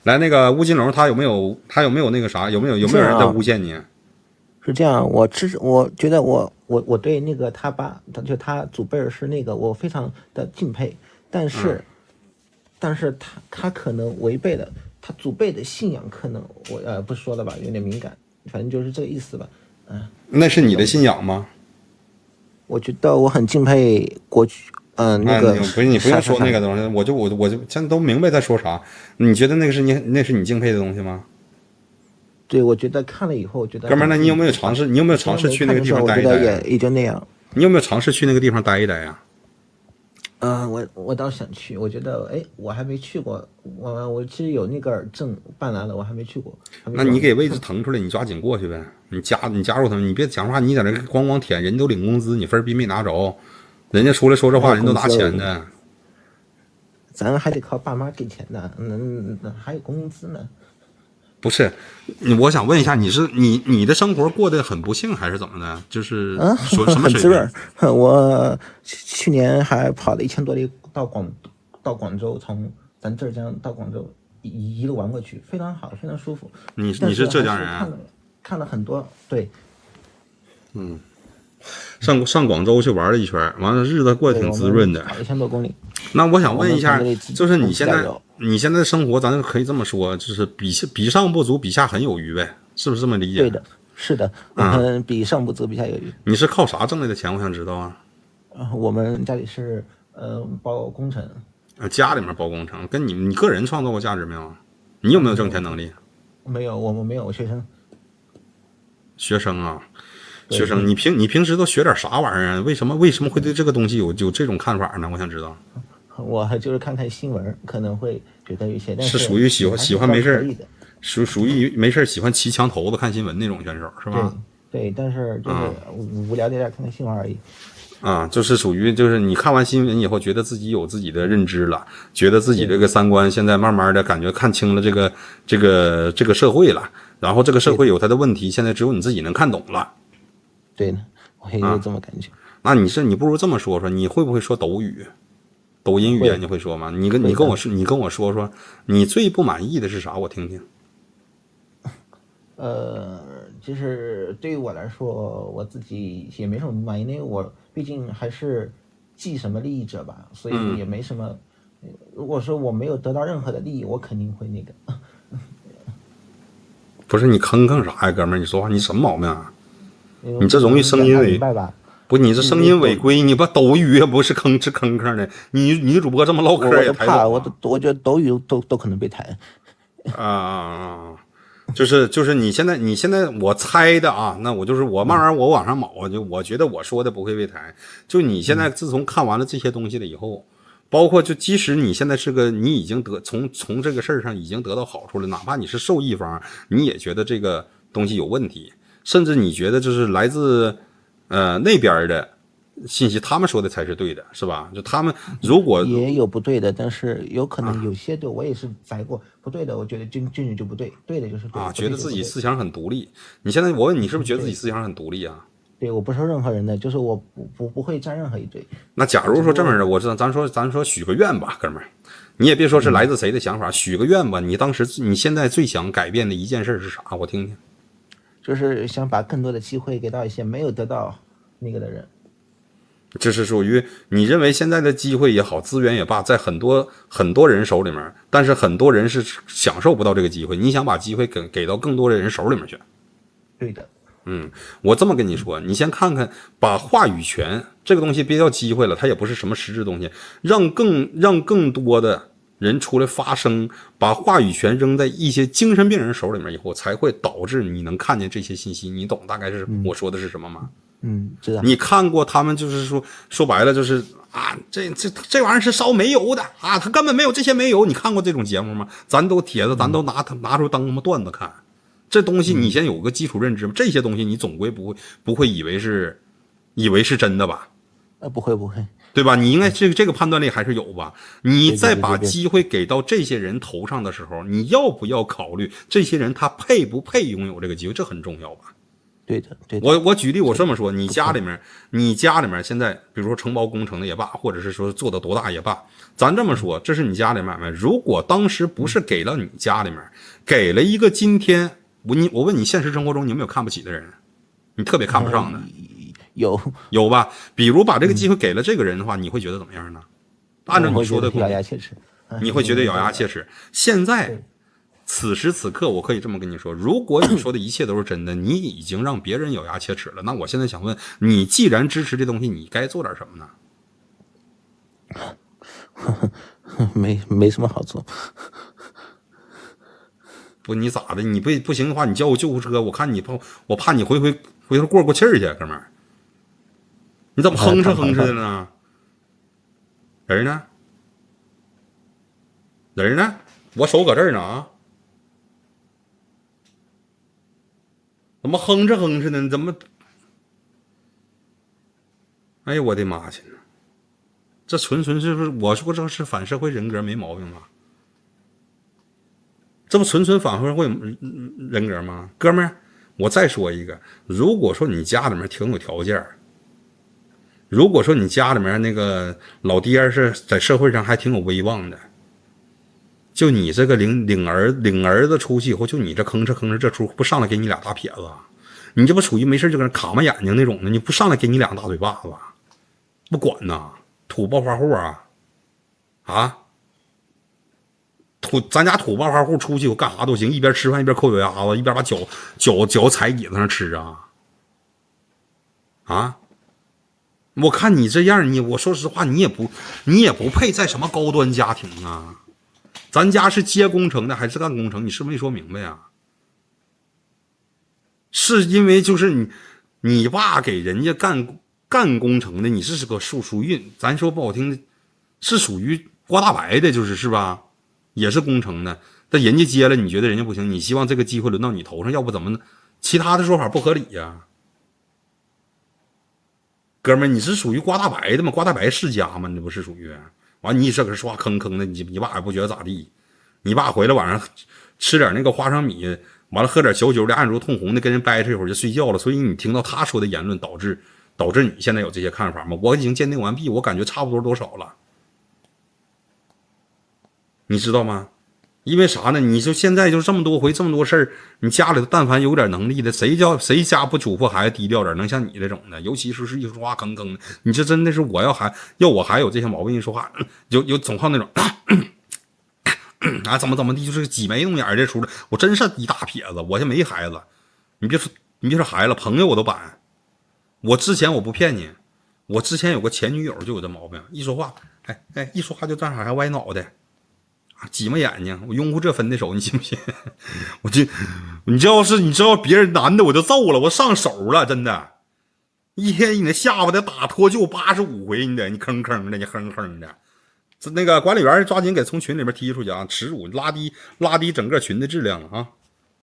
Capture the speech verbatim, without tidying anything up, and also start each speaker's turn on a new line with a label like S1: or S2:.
S1: 来，那个吴金龙，他有没有他有没有那个啥？有没有有没有人在诬陷你？
S2: 是这样，我支持，我觉得我我我对那个他爸，就他祖辈是那个我非常的敬佩，但是，嗯、但是他他可能违背了他祖辈的信仰，可能我呃不说了吧，有点敏感，反正就是这个意思吧，嗯、呃。
S1: 那是你的信仰吗？
S2: 我觉得我很敬佩国剧。嗯、呃，那个、
S1: 啊、不是你不用说那个东西，我就我我就现在都明白在说啥。你觉得那个是你那是你敬佩的东西吗？
S2: 对，我觉得看了以后，我觉得
S1: 哥们儿，那你有没有尝试？你有没有尝试去那个地方待一待？
S2: 我觉得也也就那样。
S1: 你有没有尝试去那个地方待一待呀？
S2: 嗯、呃，我我倒想去，我觉得哎，我还没去过，我我其实有那个证办来了，我还没去过。
S1: 那你给位置腾出来，你抓紧过去呗。你加你加入他们，你别讲话，你在那光光舔，人都领工资，你分儿逼没拿着。人家出来说这话，人都拿钱的，
S2: 咱还得靠爸妈给钱呢，嗯，还有工资呢。
S1: 不是，我想问一下，你是你你的生活过得很不幸，还是怎么的？就是说什么水
S2: 平？很滋润。我去年还跑了一千多里到广到广州，从咱浙江到广州一一路玩过去，非常好，非常舒服。
S1: 你你是浙江人
S2: 啊？看了看了很多，对，
S1: 嗯。上上广州去玩了一圈，完了日子过得挺滋润的，
S2: 跑一千多公里。
S1: 那我想问一下，就是你现在你现在生活，咱可以这么说，就是比比上不足，比下很有余呗，是不是这么理解？
S2: 对的，是的，嗯，比上不足，比下有余。
S1: 你是靠啥挣来的钱？我想知道啊。
S2: 我们家里是呃包工程，
S1: 家里面包工程，跟你你个人创造过价值没有？你有没有挣钱能力？
S2: 没有，我们没有学生。
S1: 学生啊。学生，你平你平时都学点啥玩意儿？为什么为什么会对这个东西有有这种看法呢？我想知道。
S2: 我就是看看新闻，可能会觉得有些，但
S1: 是属于喜欢喜欢没事，属属于没事喜欢骑墙头子看新闻那种选手是吧？
S2: 对，对，但是就是无聊点看看新闻而已。
S1: 啊，就是属于就是你看完新闻以后，觉得自己有自己的认知了，觉得自己这个三观现在慢慢的感觉看清了这个这个这个社会了，然后这个社会有它的问题，现在只有你自己能看懂了。
S2: 对的，我也有这么感觉。
S1: 啊、那你是你不如这么说说，你会不会说抖语、抖音语言？你会说吗？你跟你跟我说，你跟我说说，你最不满意的是啥？我听听。
S2: 呃，就是对于我来说，我自己也没什么不满意，因为我毕竟还是既什么利益者吧，所以也没什么。嗯、如果说我没有得到任何的利益，我肯定会那个。
S1: 不是你吭吭啥呀，哥们儿？你说话你什么毛病啊？你这容易声音违，不，你这声音违规，你把抖语也不是吭哧吭吭的，你女主播这么唠嗑也抬走。
S2: 我都我觉得抖语都都可能被抬。
S1: 啊啊啊！就是就是你现在你现在我猜的啊，那我就是我慢慢我往上卯，就我觉得我说的不会被抬。就你现在自从看完了这些东西了以后，包括就即使你现在是个你已经得从从这个事儿上已经得到好处了，哪怕你是受益方，你也觉得这个东西有问题。甚至你觉得就是来自，呃那边的信息，他们说的才是对的，是吧？就他们如果
S2: 也有不对的，但是有可能有些对我也是摘过不对的，我觉得这这就不对，对的就是对
S1: 啊，觉得自己思想很独立。你现在我问你，是不是觉得自己思想很独立啊？
S2: 对，我不受任何人的，就是我不不不会站任何一队。
S1: 那假如说这么着，我知道，咱说咱说许个愿吧，哥们儿，你也别说是来自谁的想法，嗯、许个愿吧。你当时你现在最想改变的一件事是啥？我听听。
S2: 就是想把更多的机会给到一些没有得到那个的人，
S1: 这是属于你认为现在的机会也好，资源也罢，在很多很多人手里面，但是很多人是享受不到这个机会。你想把机会给给到更多的人手里面去。
S2: 对的，
S1: 嗯，我这么跟你说，你先看看，把话语权这个东西别叫机会了，它也不是什么实质东西，让更让更多的人出来发声，把话语权扔在一些精神病人手里面以后，才会导致你能看见这些信息。你懂大概是我说的是什么吗？
S2: 嗯，知道。
S1: 你看过他们就是说说白了就是啊，这这这玩意儿是烧煤油的啊，他根本没有这些煤油。你看过这种节目吗？咱都帖子，咱都拿他拿出当他妈段子看。这东西你先有个基础认知，这些东西你总归不会不会以为是以为是真的吧？
S2: 呃，不会不会。
S1: 对吧？你应该这个这个判断力还是有吧？你再把机会给到这些人头上的时候，你要不要考虑这些人他配不配拥有这个机会？这很重要吧？
S2: 对的，对的。
S1: 我我举例，我这么说，你家里面，你家里面现在，比如说承包工程的也罢，或者是说做的多大也罢，咱这么说，这是你家里买卖。如果当时不是给了你家里面，给了一个今天，我你我问你，现实生活中你有没有看不起的人？你特别看不上的？
S2: 有
S1: 有吧？比如把这个机会给了这个人的话，你会觉得怎么样呢？按照你说的，
S2: 咬牙切齿，
S1: 你会觉得咬牙切齿。现在。此时此刻，我可以这么跟你说：如果你说的一切都是真的，你已经让别人咬牙切齿了，那我现在想问你，既然支持这东西，你该做点什么
S2: 呢？没没什么好做。
S1: 不，你咋的？你不不行的话，你叫我救护车，我看你怕，我怕你回回回头过过气儿去，哥们儿。你怎么哼哧哼哧的呢？人呢？人呢？我手搁这儿呢啊！怎么哼哧哼哧的？怎么？哎呦我的妈去！这纯纯是不是？我说这是反社会人格，没毛病吧？这不纯纯反社会人格吗？哥们儿，我再说一个，如果说你家里面挺有条件，如果说你家里面那个老爹是在社会上还挺有威望的，就你这个领领儿领儿子出去以后，就你这吭哧吭哧这出，不上来给你俩大撇子，你这不属于没事就搁那卡嘛眼睛那种的，你不上来给你两大嘴巴子，不管呐，土暴发户啊，啊，土咱家土暴发户出去我干啥都行，一边吃饭一边抠脚丫子，一边把脚脚脚踩椅子上吃啊，啊。我看你这样，你我说实话，你也不你也不配在什么高端家庭啊。咱家是接工程的还是干工程？你是没说明白呀？是因为就是你你爸给人家干干工程的，你是个属属于咱说不好听的，是属于刮大白的，就是是吧？也是工程的，但人家接了，你觉得人家不行，你希望这个机会轮到你头上，要不怎么呢？其他的说法不合理呀。哥们儿，你是属于刮大白的吗？刮大白世家吗？你不是属于？完，你这搁这说话吭吭的，你你爸也不觉得咋地？你爸回来晚上吃点那个花生米，完了喝点小酒，俩眼珠通红的，跟人掰扯一会儿就睡觉了。所以你听到他说的言论，导致导致你现在有这些看法吗？我已经鉴定完毕，我感觉差不多多少了，你知道吗？因为啥呢？你就现在就这么多回这么多事儿，你家里头但凡有点能力的，谁叫谁家不嘱咐孩子低调点，能像你这种的？尤其是是一说话吭吭的，你这真的是我要还要我还有这些毛病，一说话有有总靠那种啊怎么怎么地，就是挤眉弄眼这出的，我真是一大撇子。我就没孩子，你别说你别说孩子，朋友我都板。我之前我不骗你，我之前有个前女友就有这毛病，一说话哎哎一说话就这样还歪脑袋。挤眉眼睛，我拥护这分的手，你信不信？我就，你知道是，你知道别人男的我就揍了，我上手了，真的，一天你那下巴得打脱臼八十五回，你得你吭吭的，你哼哼的，这那个管理员抓紧给从群里面踢出去啊，耻辱，拉低拉低整个群的质量了啊。